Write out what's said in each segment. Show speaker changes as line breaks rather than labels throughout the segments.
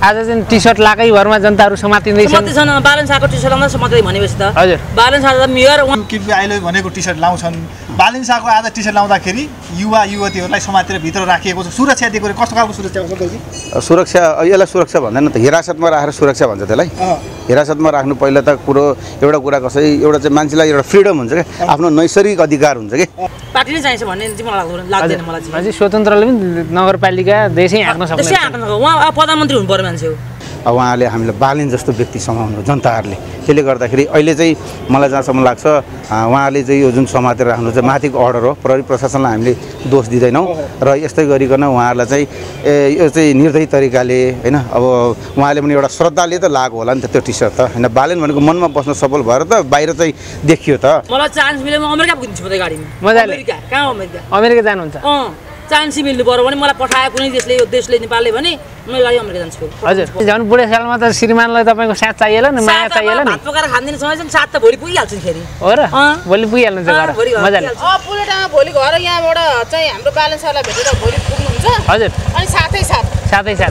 आज चाहिँ टी-सर्ट लाकै भरमा जनताहरू समातिँदैछन्
समातिछन् बालन शाहको टी-सर्ट लाउँदा समात्दै भनेपछि त
हजुर
बालन शाह त मेयर
किपी आइले भनेको टी-सर्ट लाउँछन् बालन शाहको आज टी-सर्ट लाउँदाखेरि युवा युवतीहरूलाई समातेर भित्र राखिएको छ सुरक्षा दिएको कस्तो खालको सुरक्षा हो सन्तोषजी
सुरक्षा यसलाई सुरक्षा भन्दैन त हिरासतमा राखेर सुरक्षा भन्छ त्यसलाई हिरासतमा राख्नु पहिला त कुरो एउटा कुरा कसै एउटा चाहिँ मान्छेलाई एउटा फ्रिडम हुन्छ क्या आफ्नो नैसर्गिक अधिकार हुन्छ कि
पार्टी नै चाहिन्छ भन्ने चाहिँ मलाई लाग्दैन मलाई
चाहिँ स्वतन्त्रले पनि नगरपालिका देशै हाँक्न सक्छ
त्यसै हाँक्न सक्छ उहाँ प्रधानमन्त्री हुनु पर्ने मान्छे हो
अब उहाँले हामीलाई बालेन जस्तो व्यक्ति समाउनु जनताहरूले त्यसले गर्दाखेरि अहिले चाहिँ मलाई जहाँसम्म लाग्छ उहाँले चाहिँ यो जुन समातेर राख्नु चाहिँ माथिको अर्डर हो प्रहरी प्रशासनलाई हामीले दोष दिँदैनौँ र यस्तै गरिकन उहाँहरूलाई चाहिँ यो चाहिँ निर्दयी तरिकाले होइन अब उहाँले पनि एउटा श्रद्धाले त लागु होला नि त त्यो टी-सर्ट त होइन बालेन भनेको मनमा बस्न सफल भएर त बाहिर चाहिँ देखियो त
मलाई चान्स मिल्यो म अमेरिका पुगिन्छु म त गाडीमा
मजाले
कहाँ
अमेरिका जानुहुन्छ
चान्स मिल्नु पर्यो भने मलाई पठायो कुनै देशले यो देशले नेपालले भने म गाडी अमेरिका जान्छु
हजुर झन् बुढेसकालमा त श्रीमानलाई तपाईँको साथ चाहिएला नि माया चाहिएला नि
भात पकाएर खाँदैन समय साथ त भोलि पुगिहाल्छ नि फेरि
हो र भोलि पुगिहाल्नुहुन्छ घर मजाले
पुलेटामा भोलि घर यहाँबाट चाहिँ हाम्रो बालन शाहलाई भेटेर भोलि पुग्नुहुन्छ
हजुर
अनि साथै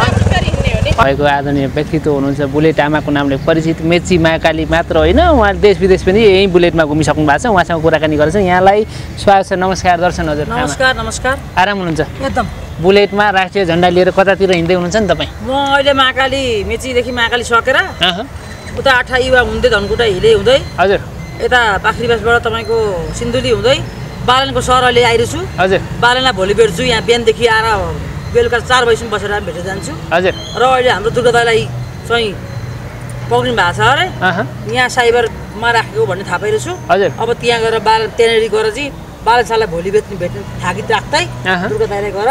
भएको आदरणीय व्यक्तित्व हुनुहुन्छ बुलेट आमाको नामले परिचित मेची महाकाली मात्र होइन उहाँ देश विदेश पनि यही बुलेटमा घुमिसक्नु भएको छ उहाँसँग कुराकानी गर्छ यहाँलाई स्वागत छ नमस्कार दर्शन हजुर
नमस्कार
आराम हुनुहुन्छ
एकदम
बुलेटमा राष्ट्रिय झन्डा लिएर कतातिर हिँड्दै हुनुहुन्छ नि तपाईँ
म अहिले महाकाली मेचीदेखि महाकाली सकेर उता आठा युवा हुँदै धनकुटा हिँडे हुँदै
हजुर
यता पाखरीबासबाट तपाईँको सिन्धुली हुँदै बालनको सहर अहिले आइरहेको छु
हजुर
बालनलाई भोलि भेट्छु यहाँ बिहानदेखि आएर बेलुका 4 बजीसम्म बसेर भेटेर जान्छु
हजुर
र अहिले हाम्रो दुर्गा दाइलाई चाहिँ पक्रिनु भएको छ अरे यहाँ साइबरमा राखेको भन्ने थाहा पाइरहेको छु
हजुर
अब त्यहाँ गएर त्यहाँनिर गएर चाहिँ बालन शाहलाई भोलि भेट्ने थाकित राख्दै दुर्गा दाइलाई गएर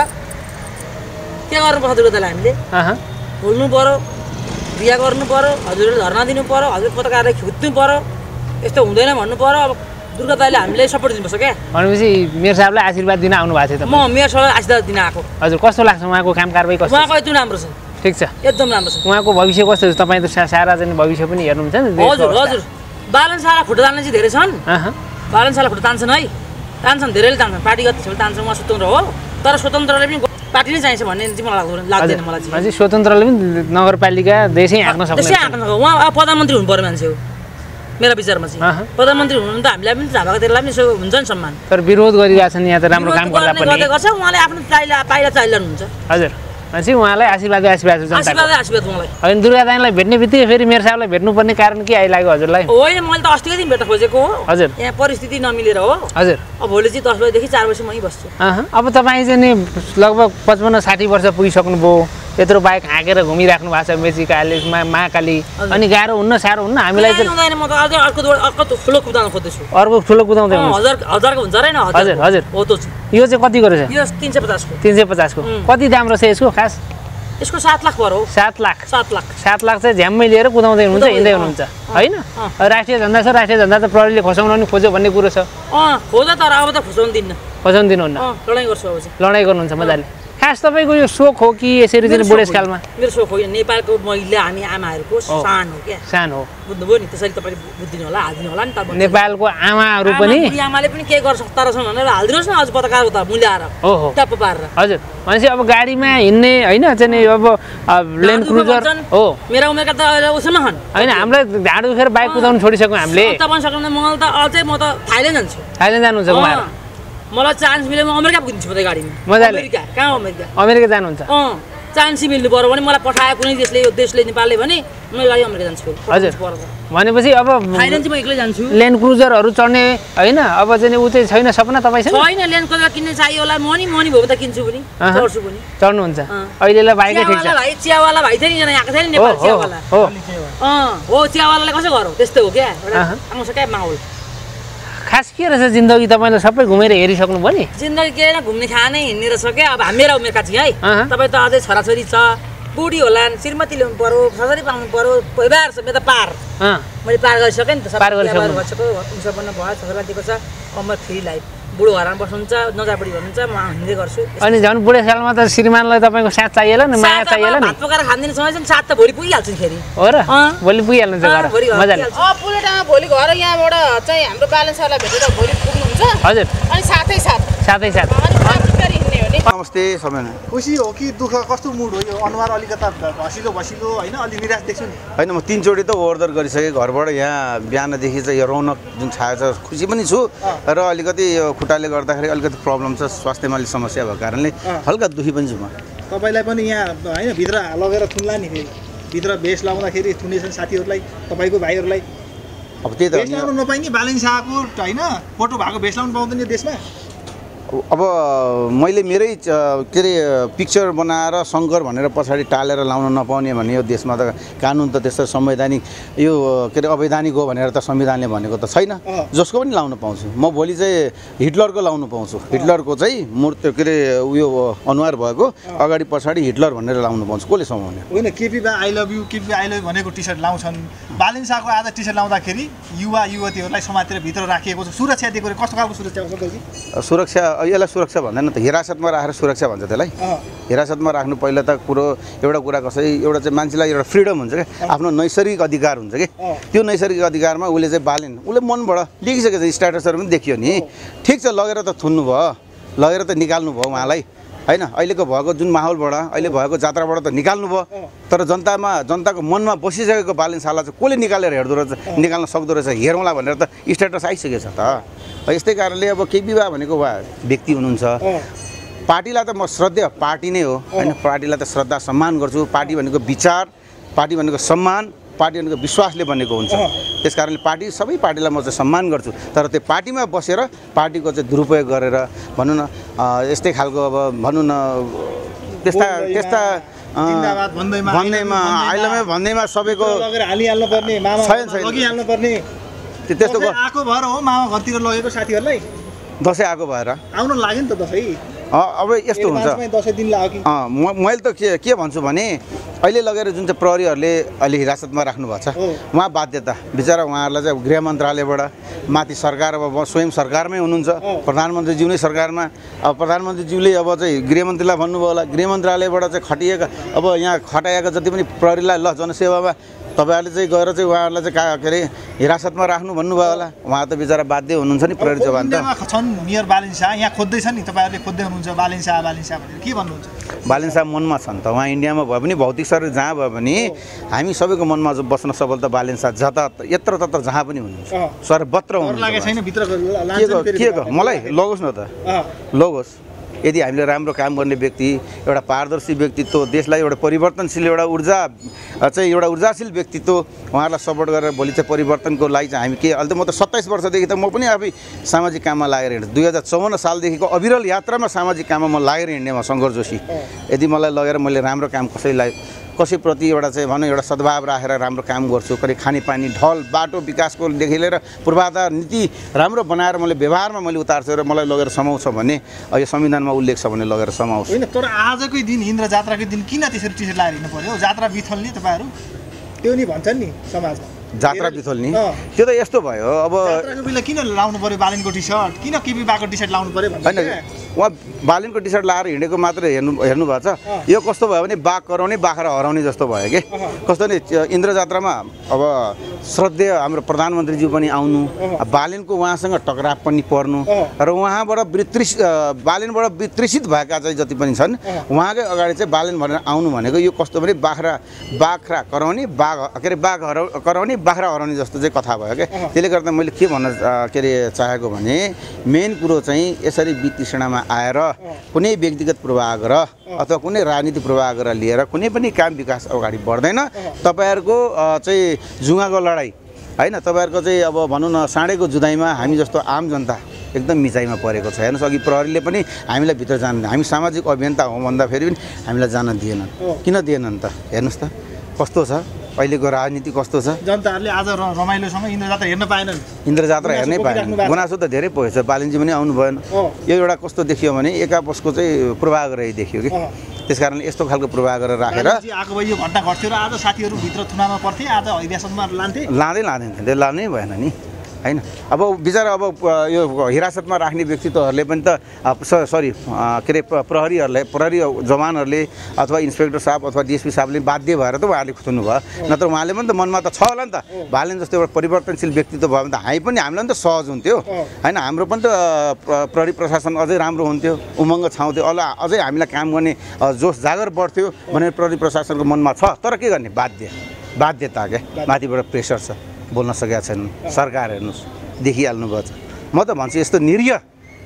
के गर्नुपर्छ दुर्गा दाइलाई हामीले बोल्नु पऱ्यो बिहा गर्नु पऱ्यो हजुरले धर्ना दिनु पऱ्यो हजुर पत्रकारलाई खिच्नु पऱ्यो यस्तो हुँदैन भन्नु पऱ्यो अब दुर्गा दाइले हामीले सपोर्ट दिनुपर्छ क्या
भनेपछि मेयर साहबलाई आशीर्वाद दिन आउनु भएको थियो
म मेयर साहबलाई आशीर्वाद दिन आएको
हजुर कस्तो लाग्छ उहाँको काम कारबाही कस्तो
उहाँको एकदम राम्रो छ
ठिक छ
एकदम राम्रो छ
उहाँको भविष्य कस्तो छ तपाईँ त सारा चाहिँ भविष्य पनि हेर्नुहुन्छ नि
हजुर बालन शाहलाई खुट्टा तान्ने चाहिँ धेरै छन् बालन शाहलाई खुट्टा तान्छन् है तान्छन् धेरैले तान्छन् पार्टीगत हिसाबले तान्छन् उहाँ स्वतन्त्र हो तर स्वतन्त्रले पनि पार्टी नै चाहिन्छ भन्ने चाहिँ मलाई लाग्दैन मलाई चाहिँ
स्वतन्त्रले पनि नगरपालिका देशै हाँक्न सक्छ
त्यसै हाँक्न सक्छ उहाँ प्रधानमन्त्री हुनु पर्ने मान्छे हो मेरा विचारमा चाहिँ प्रधानमन्त्री हुनु त हामीलाई पनि झापाको त्यसलाई पनि यसो हुन्छ नि सम्मान
तर विरोध गरिरहेछन् यहाँ त राम्रो काम गर्दा पनि
गर्छ उहाँले आफ्नो पाइला चालिरहनुहुन्छ
हजुर भनेपछि उहाँलाई आशीर्वाद
आशीर्वाद उहाँलाई
होइन दुर्गा दाइलाई भेट्ने बित्तिकै फेरि मेयर साहबलाई भेट्नुपर्ने कारण के आइलाग्यो हजुरलाई
होइन मैले त अस्तिकै दिन भेट्न खोजेको हो
हजुर
यहाँ परिस्थिति नमिलेर हो
हजुर
अब भोलि चाहिँ 10 बजीदेखि 4 बजीसम्म यहीँ बस्छु
अब तपाईँ चाहिँ नि लगभग 55-60 वर्ष पुगिसक्नुभयो यत्रो बाइक हाँकेर घुमिराख्नु भएको छ मेचीकाली महाकाली अनि गाह्रो हुन्न साह्रो हुन्न हामीलाई
चाहिँ म त अझै अर्को ठुलो कुदाउन खोज्दैछु
अर्को ठुलो कुदाउँदै
हजारको हुन्छ अरे न
हजुर हजुर
हो त
यो चाहिँ कतिको रहेछ
यो 350 को
350 को कति दाम रहेछ यसको खास
यसको 7 लाख पर्यो
7 लाख
7
लाख चाहिँ झ्याम्मै लिएर कुदाउँदै हुनुहुन्छ हिँड्दै हुनुहुन्छ होइन राष्ट्रिय झन्डा छ राष्ट्रिय झन्डा त प्रहरीले खसाउन नि खोज्यो भन्ने कुरो छ
खोज तर अब त खसाउन
दिनुहुन्न
लडाइँ गर्छु अब चाहिँ
लडाइँ गर्नुहुन्छ मजाले खास तपाईँको यो सोख हो कि यसरी चाहिँ बुढेसकालमा
मेरो सोख होइन नेपालको महिला हामी आमाहरूको सान हो क्या
सान हो
बुझ्नुभयो नि त्यसरी तपाईँले बुझ्दिनु होला हालिदिनु होला नि त
नेपालको आमाहरू पनि
आमाले पनि के गर्न सक्दा रहेछन् भनेर हालिदिनुहोस् न अझ पत्रकार उता मुल्य आएर टप्प पारेर
हजुर भनेपछि अब गाडीमा हिँड्ने होइन चाहिँ अब लेन क्रुजर हो
मेरा उमेरका त उसमा छन्
होइन हामीलाई ढाड दुखेर बाइक कुदाउनु छोडिसक्यौँ हामीले
तपाईँ सक्नु मलाई त अझै म त थाइल्यान्ड जान्छु
थाइल्यान्ड जानुहुन्छ घुमाएर
मलाई चान्स मिल्यो म अमेरिका पुगिन्छु म त गाडीमा
मजाले
कहाँ
अमेरिका जानुहुन्छ
चान्स मिल्नु पर्यो भने मलाई पठायो कुनै देशले यो देशले नेपालले भने म गाडी अमेरिका जान्छु
हजुर भनेपछि अब
थाइल्यान्ड चाहिँ म एक्लै जान्छु
ल्यान्ड क्रुजरहरू चढ्ने होइन अब चाहिँ ऊ चाहिँ छैन सपना तपाईँसँग
छैन ल्यान्ड क्रुजर किन्ने चाहियो होला मनी भयो त किन्छु पनि चढ्छु पनि
चढ्नुहुन्छ अहिलेलाई बाइकै ठिक छ
भाइ चियावाला भाइ थियो नि यहाँ आएको थियो नि नेपाल चियावाला हो चियावालालाई कसो गरौँ त्यस्तो हो क्या एउटा आउँछ क्या माहौल
खास के रहेछ जिन्दगी तपाईँले सबै घुमेर हेरिसक्नुभयो नि
जिन्दगी के घुम्ने खाने हिँड्ने रहेछ क्या अब मेरा उमेरका चाहिँ है तपाईँ त अझै छोराछोरी छ बुढी होला श्रीमती ल्याउनु पर्यो छोरी पाउनु पर्यो परिवार छ मेरो त पार मैले पार गरिसकेँ नि त
पार गरिसकेँ
उसो पनि भयो छोरा दिएको छ अमर फ्री लाइफ बुढो घरमा बस्नुहुन्छ नजाबुढी भन्नुहुन्छ म हिँड्दै गर्छु
अनि झन् बुढेसकालमा त श्रीमानलाई तपाईँको साथ चाहिएला नि माया चाहिएला नि
भात पकाएर खाँदैन समय चाहिँ साथ त भोलि पुगिहाल्छ नि फेरि
हो र भोलि पुगिहाल्नुहुन्छ घर मजाले
पुलेटामा भोलि घर यहाँबाट चाहिँ हाम्रो बालन शाहलाई भेटेर भोलि पुग्नुहुन्छ
हजुर
अनि साथै
साथ
नमस्ते सबैजना।
खुसी हो कि दुःख, कस्तो मुड हो यो? अनुहार अलिकता घसिलो होइन, अलि निराश देख्छु नि।
होइन, म 3 चोटि त ओभरदर गरिसकेँ घरबाट। यहाँ बिहानदेखि चाहिँ यो रौनक जुन छाएको छ, खुसी पनि छु र अलिकति यो खुट्टाले गर्दाखेरि अलिकति प्रब्लम छ, स्वास्थ्यमा अलिक समस्या भएको कारणले हल्का दुःखी पनि छु म।
तपाईँलाई पनि यहाँ होइन भित्र लगेर थुन्ला नि, फेरि भित्र भेष लाउँदाखेरि थुनेछन् साथीहरूलाई, तपाईँको भाइहरूलाई।
अब त्यही त
भेष लाउनु नपाइने, बालिन शाहको होइन फोटो भएको भेष लाउनु पाउँदैन यो देशमा।
अब मैले मेरै के अरे पिक्चर बनाएर शङ्कर भनेर पछाडि टालेर लाउन नपाउने भन्ने यो देशमा त कानुन त त्यस्तो संवैधानिक यो के अरे अवैधानिक हो भनेर त संविधानले भनेको त छैन। जसको पनि लाउन पाउँछु म। भोलि चाहिँ हिटलरको लाउनु पाउँछु। हिटलरको चाहिँ मूर्ति के अरे उयो अनुहार भएको अगाडि पछाडि हिटलर भनेर लाउनु पाउँछु। कसले समाउने?
होइन, केपी बा I love you, KP I love you भनेको टी सर्ट लाउँछन्। बालिन शाहको आज टी सर्ट लाउँदाखेरि युवा युवतीहरूलाई समातेर भित्र राखिएको छ। सुरक्षा दिएको कस्तो खालको सुरक्षा हो सङ्कलजी?
सुरक्षा यसलाई सुरक्षा भन्दैन त, हिरासतमा राखेर सुरक्षा भन्छ त्यसलाई। हिरासतमा राख्नु पहिला त कुरो एउटा कुरा कसै एउटा चाहिँ मान्छेलाई एउटा फ्रिडम हुन्छ क्या, आफ्नो नैसर्गिक अधिकार हुन्छ कि। त्यो नैसर्गिक अधिकारमा उसले चाहिँ बालिन उसले मनबाट लेखिसकेको छ, स्ट्याटसहरू पनि देखियो नि। ठिक छ, लगेर त थुन्नु भयो, लगेर त निकाल्नु भयो उहाँलाई होइन। अहिलेको भएको जुन माहौलबाट, अहिले भएको जात्राबाट त निकाल्नु भयो, तर जनताको मनमा बसिसकेको बालिन शाहलाई चाहिँ कसले निकालेर हेर्दो रहेछ, निकाल्न सक्दो रहेछ, हेरौँला भनेर त स्ट्याटस आइसकेको छ त। यस्तै कारणले अब केपी बा भनेको व्यक्ति हुनुहुन्छ। पार्टीलाई त म श्रद्धेय पार्टी नै हो होइन, पार्टीलाई त श्रद्धा सम्मान गर्छु। पार्टी भनेको विचार, पार्टी भनेको सम्मान, पार्टी भनेको विश्वासले बनेको हुन्छ। त्यस कारणले पार्टी सबै पार्टीलाई म चाहिँ सम्मान गर्छु। तर त्यो पार्टीमा बसेर पार्टीको चाहिँ दुरुपयोग गरेर भनौँ न यस्तै खालको अब भनौँ न त्यस्ता भन्दैमा आइलमै भन्दैमा सबैको
हालिहाल्नु पर्ने, लगिहाल्नु पर्ने
त्यस्तो
आएको भएर हो। मामा घरतिर लगेको साथीहरूलाई
दसैँ आएको भएर
आउन लाग्यो नि त दसैँ।
अब यस्तो हुन्छ,
दसैँ दिन लाग्यो।
मैले त के भन्छु भने अहिले लगेर जुन चाहिँ प्रहरीहरूले अहिले हिरासतमा राख्नु भएको छ, उहाँ बाध्यता बिचरा उहाँहरूलाई चाहिँ गृह मन्त्रालयबाट माथि सरकार अब स्वयं सरकारमै हुनुहुन्छ, प्रधानमन्त्रीज्यू नै सरकारमा। अब प्रधानमन्त्रीज्यूले अब चाहिँ गृहमन्त्रीलाई भन्नुभयो होला, गृह मन्त्रालयबाट चाहिँ खटिएका अब यहाँ खटाएका जति पनि प्रहरीलाई ल जनसेवामा तपाईँहरूले चाहिँ गएर चाहिँ उहाँहरूलाई चाहिँ के अरे हिरासतमा राख्नु भन्नुभयो होला। उहाँ त बिचरा बाध्य हुनुहुन्छ नि प्रहरी जवान त।
छन् नियर बालिन शाह, यहाँ खोज्दैछ नि, तपाईँहरूले खोज्दै हुनुहुन्छ बालिन शाह भनेर के भन्नुहुन्छ?
बालिन शाह मनमा छन् त, उहाँ इन्डियामा भए पनि भौतिक शरीर जहाँ भए पनि हामी सबैको मनमा बस्न सबल त बालिन शाह जता यत्र तत्र जहाँ पनि हुनुहुन्छ, सर्वत्र हुनुहुन्छ। के मलाई लगोस् न त, लगोस्। यदि हामीले राम्रो काम गर्ने व्यक्ति, एउटा पारदर्शी व्यक्तित्व, देशलाई एउटा परिवर्तनशील एउटा ऊर्जाशील व्यक्तित्व उहाँहरूलाई सपोर्ट गरेर भोलि चाहिँ परिवर्तनको लागि चाहिँ हामी के अहिले त म त 27 वर्षदेखि त म पनि आफै सामाजिक काममा लागेर हिँड्छु। 2054 सालदेखिको अविरल यात्रामा सामाजिक काममा म लागेर हिँड्ने म शङ्कर जोशी। यदि मलाई लगेर मैले राम्रो काम कसैप्रति एउटा चाहिँ भनौँ एउटा सद्भाव राखेर राम्रो काम गर्छु, कहिले खानेपानी ढल बाटो विकासकोदेखि लिएर पूर्वाधार नीति राम्रो बनाएर मैले व्यवहारमा मैले उतार्छु र मलाई लगेर समाउँछ भने यो संविधानमा उल्लेख छ भने लगेर समाउँछ।
होइन, तर आजकै दिन इन्द्र जात्राकै दिन किन त्यसरी टी सर्ट लगाएर हिँड्नु पर्यो? जात्रा बिथल्ने तपाईँहरू त्यो नि भन्छन् नि समाजमा,
जात्रा बिथल्ने त्यो त यस्तो भयो। अब
जात्राको बेला किन लाउनु पर्यो बालिनको टी सर्ट, किन केपी बाको टी सर्ट लाउनु पर्यो भने?
होइन, उहाँ बालिनको टी सर्ट लाएर हिँडेको मात्र हेर्नु भएको छ। यो कस्तो भयो भने बाघ कराउने बाख्रा हराउने जस्तो भयो कि कस्तो नि। इन्द्र जात्रामा अब श्रद्धेय हाम्रो प्रधानमन्त्रीज्यू पनि आउनु, बालिनको उहाँसँग टकराव पनि पर्नु र उहाँबाट बालिनबाट वितृषित भएका चाहिँ जति पनि छन् उहाँकै अगाडि चाहिँ बालिन भनेर आउनु भनेको यो कस्तो भने बाख्रा कराउने बाघ कराउने बाख्रा हराउने जस्तो चाहिँ कथा भयो क्या। त्यसले गर्दा मैले के भन्न के अरे चाहेको भने मेन कुरो चाहिँ यसरी वितृष्णामा आएर कुनै व्यक्तिगत पूर्वाग्रह अथवा कुनै राजनीति पूर्वाग्रह लिएर कुनै पनि काम विकास अगाडि बढ्दैन। तपाईँहरूको चाहिँ जुङ्गाको लडाइँ होइन, तपाईँहरूको चाहिँ अब भनौँ न साँडेको जुधाइमा हामी जस्तो आम जनता एकदम मिचाइमा परेको छ। हेर्नुहोस्, अघि प्रहरीले पनि हामीलाई भित्र जान, हामी सामाजिक अभियन्ता हौँ भन्दाखेरि पनि हामीलाई जान दिएनन्। किन दिएनन् त? हेर्नुहोस् त कस्तो छ अहिलेको राजनीति, कस्तो छ।
जनताहरूले आज रमाइलोसँग इन्द्र जात्रा हेर्न पाएनन्,
इन्द्र जात्रा हेर्नै पाएन। गुनासो त धेरै पो छ, बालिनजी पनि आउनु भएन। यो एउटा कस्तो देखियो भने एक आपसको चाहिँ पूर्वाग्रह देखियो कि। त्यस कारणले यस्तो खालको पूर्वाग्रह राखेर
आएको भए यो घटना घट्थ्यो र आज साथीहरू भित्र थुनामा पर्थे, आज हिरासतमा लान्थे,
लाँदैन त्यो लानै भएन नि। हैन। अब बिचरा अब यो हिरासतमा राख्ने व्यक्तित्वहरूले पनि त सरी के अरे प्रहरी जवानहरूले अथवा इन्सपेक्टर साहब अथवा डिएसपी साहबले बाध्य भएर त उहाँहरूले खुत्नु भयो, नत्र उहाँले पनि त मनमा त छ होला नि त। बालेन जस्तो एउटा परिवर्तनशील व्यक्तित्व भयो भने त हामीलाई पनि त सहज हुन्थ्यो हैन, हाम्रो पनि त प्रहरी प्रशासन अझै राम्रो हुन्थ्यो, उमङ्ग छाउँथ्यो, अझै हामीलाई काम गर्ने जोस जागर बढ्थ्यो भनेर प्रहरी प्रशासनको मनमा छ। तर के गर्ने, बाध्यता क्या, माथिबाट प्रेसर छ, बोल्न सकेका छैनन्। सरकार हेर्नुहोस् देखिहाल्नु भएको छ। म त भन्छु यस्तो निरीह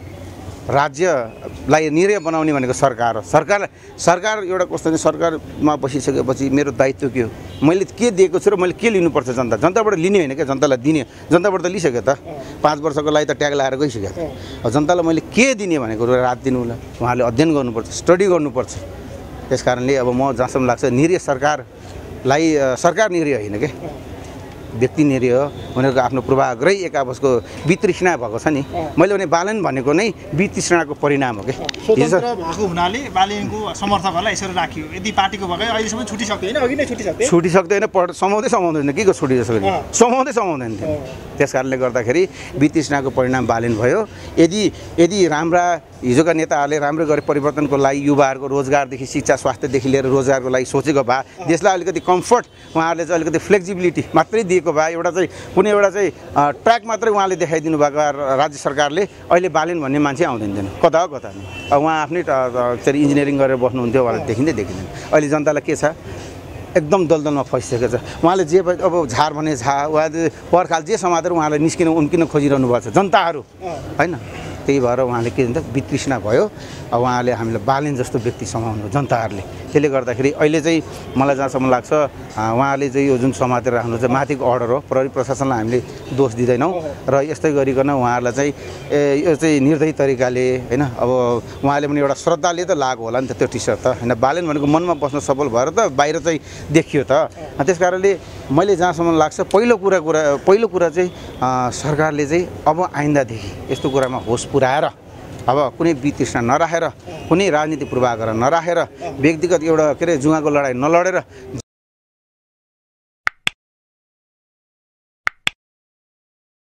राज्यलाई निरीह बनाउने भनेको सरकार हो। सरकार एउटा कस्तो भने सरकारमा बसिसकेपछि मेरो दायित्व के हो, मैले के दिएको छु र मैले के लिनुपर्छ जनताबाट लिने होइन क्या, जनतालाई दिने। जनताबाट त लिइसक्यो त, 5 वर्षको लागि त ट्याग लाएर गइसक्यो त। जनतालाई मैले के दिने भनेको रात दिनु होला, उहाँले अध्ययन गर्नुपर्छ, स्टडी गर्नुपर्छ। त्यस कारणले अब म जहाँसम्म लाग्छ निरीह सरकारलाई सरकार निरीह होइन क्या, व्यक्ति निरीह उनीहरूको आफ्नो पूर्वाग्रही एक आपसको वितृष्णा भएको छ नि। मैले भने बालन भनेको नै वितृष्णाको परिणाम हो क्या।
स्वतन्त्र भएको हुनाले बालेनको समर्थकहरूलाई यसरी राखियो। यदि पार्टीको भए अहिलेसम्म छुटिसक्दैन, अघि नै
छुटिसक्दैन, समाउँदैन के को छुटिसक्दैन, समाउँदैन थियो। त्यस कारणले गर्दाखेरि वितृष्णाको परिणाम बालेन भयो। यदि राम्रा हिजोका नेताहरूले राम्रो गरी परिवर्तनको लागि युवाहरूको रोजगारदेखि शिक्षा स्वास्थ्यदेखि लिएर रोजगारको लागि सोचेको भए, देशलाई अलिकति कम्फर्ट उहाँहरूले चाहिँ अलिकति फ्लेक्सिबिलिटी मात्रै दिएको भए, कुनै एउटा चाहिँ ट्र्याक मात्रै उहाँले देखाइदिनु भएको राज्य सरकारले, अहिले बालेन भन्ने मान्छे आउँदैन थिएन, कता नि। उहाँ आफ्नै चाहिँ इन्जिनियरिङ गरेर बस्नुहुन्थ्यो, उहाँलाई देखिँदैन। अहिले जनतालाई के छ, एकदम दलदलमा फसिसकेको छ। उहाँले जे अब झार भने उहाँले पर्खाल जे समातेर उहाँलाई उम्किन खोजिरहनु भएको छ जनताहरू हैन। त्यही भएर उहाँले के भन्छ वितृष्णा भयो। अब उहाँले हामीलाई बालेन जस्तो व्यक्ति समाउनु जनताहरूले। त्यसले गर्दाखेरि अहिले चाहिँ मलाई जहाँसम्म लाग्छ उहाँले चाहिँ यो जुन समातेर राख्नु चाहिँ माथिको अर्डर हो, प्रहरी प्रशासनलाई हामीले दोष दिँदैनौँ र यस्तै गरिकन उहाँहरूलाई चाहिँ यो चाहिँ निर्दयी तरिकाले हैन। अब उहाँले पनि एउटा श्रद्धाले त लागु होला नि त त्यो टी सर्ट त हैन। बालेन भनेको मनमा बस्न सफल भएर त बाहिर चाहिँ देखियो त। त्यस कारणले मैले जहाँसम्म लाग्छ पहिलो कुरा चाहिँ सरकारले चाहिँ अब आइन्दादेखि यस्तो कुरामा होस पुर्याएर अब कुनै वितृष्णा नराखेर, कुनै राजनीतिक पूर्वाग्रह नराखेर, व्यक्तिगत एउटा के अरे जुवाको लडाइँ नलडेर